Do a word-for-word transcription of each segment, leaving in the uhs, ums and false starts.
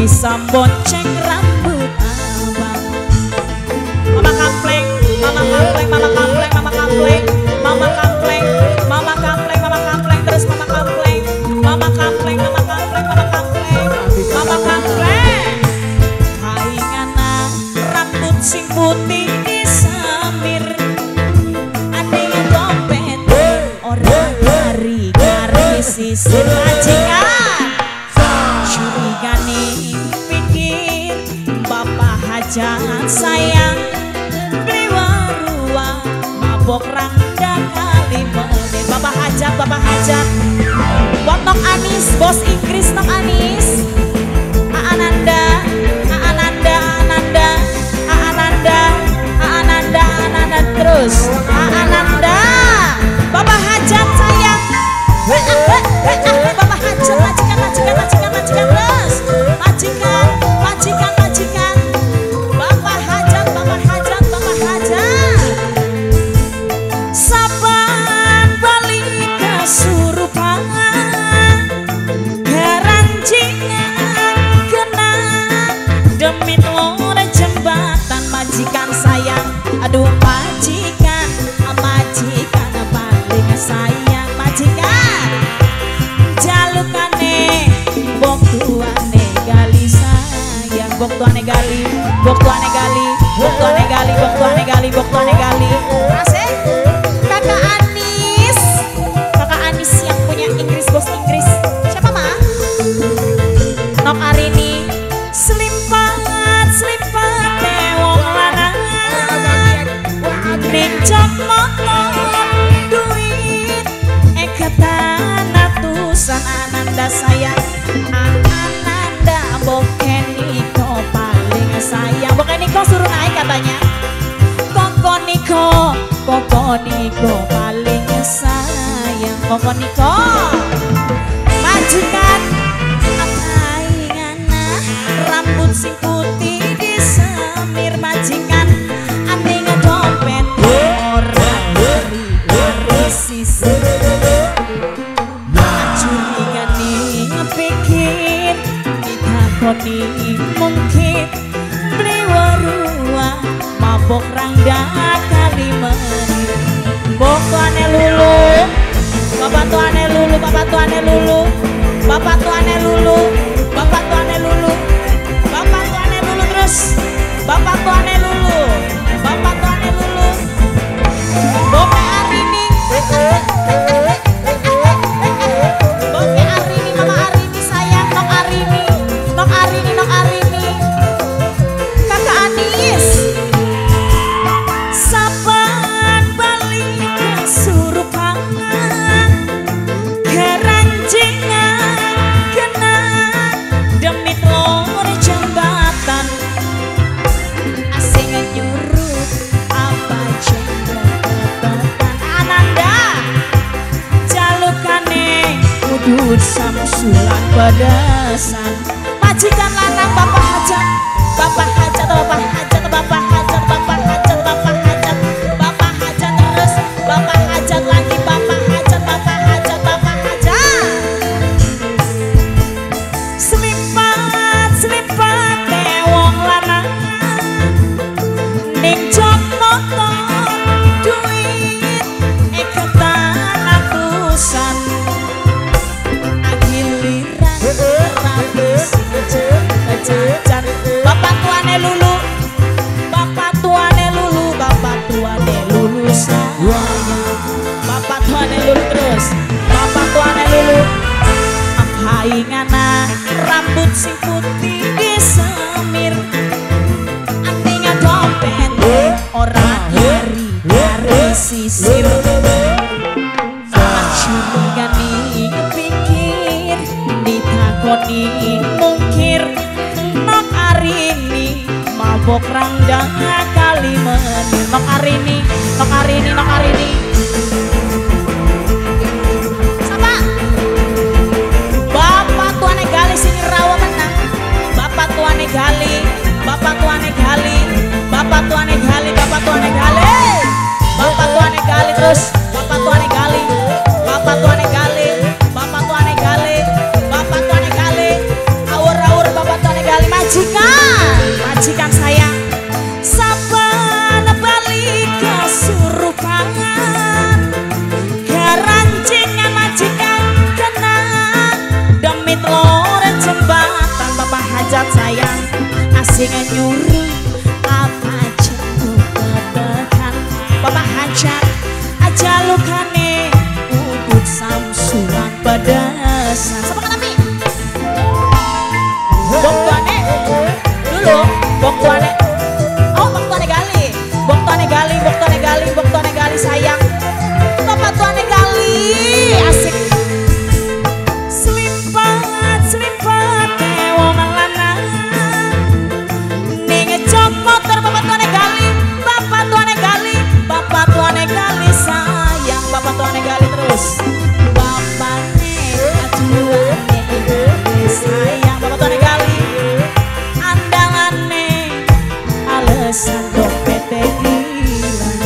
bisa bonceng rambut abang. Mama kampleng, mama kampleng, mama kampleng, mama kampleng, mama kampleng, mama kampleng, mama kampleng, terus mama kampleng, mama kampleng, mama kampleng, mama kampleng, mama kampleng. Kaingana rambut sing putih disamir, adanya dompet orang dari garis sisir majikan. Curigane pikir bapak hajat sayang beli warua mabok rangda kali menit. Bapak hajat, bapak hajat buat Nok Anis, bos Inggris Nok Anis, Aananda, Aananda, Aananda, Aananda, Aananda, Aananda, terus Aananda, bapak hajat sayang, bapak hajat, majikan, majikan, majikan, majikan, terus majikan, majikan, majikan, bapak hajat, bapak hajat, bapak hajat. Saban balik kesurupan geranjingan kena demi telur jembatan majikan sayang. Aduh majikan, majikan paling sayang majikan. Jalukane bok tuane gali sayang, bok tuane gali, bok tuane gali, bok tuane gali, bok tuane gali, bok tuane gali. Asik. Kakak Anis, kakak Anis yang punya Inggris, bos Inggris. Siapa mah? Nok Arini, selimpat, selimpat tewong lanang, nincok motor, duit, ekatan atusan Ananda sayang, Ananda Bokeniko paling sayang. Bokeniko suruh naik katanya. Koko Niko, Koko Niko paling sayang. Koko Niko majikan apaingana rambut sing putih disamir majikan, aneh dompet orang dari sisir. Curigane ngepikir ditakoni mungkin beli warua mabok rangda kali menit. Bok tuane lulu, bapak tuane lulu, bapak tuane lulu, bapak tuane lulu, bapak tuane lulu, bapak tuane lulu, terus bapak tuane lulu, bapak tuane lulu. Boke Arini, Boke Arini, mama Arini sayang, Nok Arini, Nok Arini, Nok Arini, kakak Anis. Saban balik kesurupan geranjingan kena demi telur jembatan, asing nyuruh apa jembatan. Ananda jalukane udut samsulan pedesan majikan lanang bapak hajat, bapak hajat, bapak hajat, bapak hajat, bapak hajat, bapak hajat, bapak hajat, terus bapak hajat lagi, bapak hajat, bapak hajat, bapak hajat. Selimpat, selimpat tewong lanang, ning jok motor, duit ekatan atusan, agiliran ratus jajan. Bapak tuane lulu, bapak tuane lulu, bapak tuane lulu sayang, bapak tuane lulu, terus bapak tuane lulu. Apaingana rambut sing putih disemir, antinya dompet orang dari dari sisir. Curigane pikir ditakoni mungkir Nok Arini mabok rangda kali menit. Nok Arini, Nok Arini, Nok Arini. Sama bapak tuane gali sini rawa menang, bapak tuane gali, bapak tuane gali, bapak tuane gali, bapak tuane gali, bapak tuane gali, terus bapak tuane gali, bapak tuane gali, bapak tuane gali, bapak tuane gali, awur awur bapak tuane gali. sing nyuruh apa jemput bebekan Bapak Hajat aja lukane udut samsuran pedesan sama kan tapi bok tuane dulu bok tuane oh bok tuane gali bok tuane gali bok tuane gali bok tuane gali sayang Bapak tuane gali asik selipat selipat wong lanang ning cok motor Bapak tuane gali Bapak tuane gali Bapak tuane gali sayang Bapak tuane gali terus Bapak nek aduane sayang Bapak tuane gali andalane alasan dompet hilang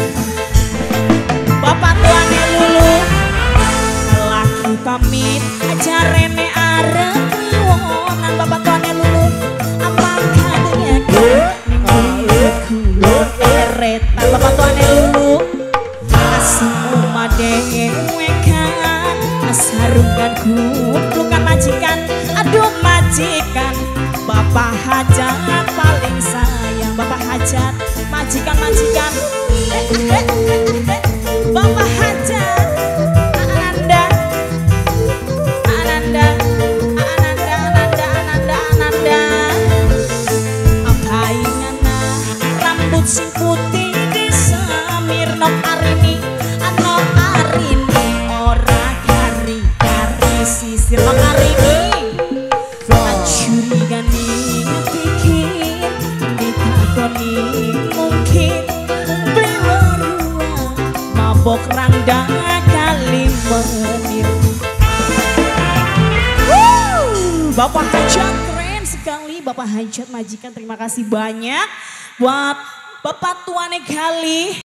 Bapak tuane lulu laki pamit aja rene arep liwonan Bapak tuane lulu apakah dia minggu eretan Bapak tuane lulu asing umade wekan asarungan kuplukan majikan aduh majikan Bapak Hajat paling sayang Bapak Hajat majikan majikan eh, eh, eh, eh. Bapak Hajat Ananda Ananda Ananda Ananda Ananda Ananda apa ingana rambut sing putih disemir nok arini atau arini ora kari kari sisir nok arini curigani pikir ditakoni mungkin belerua mabok rangda kali menir Bapak Hajat keren sekali Bapak Hajat majikan terima kasih banyak buat Bapak tuane gali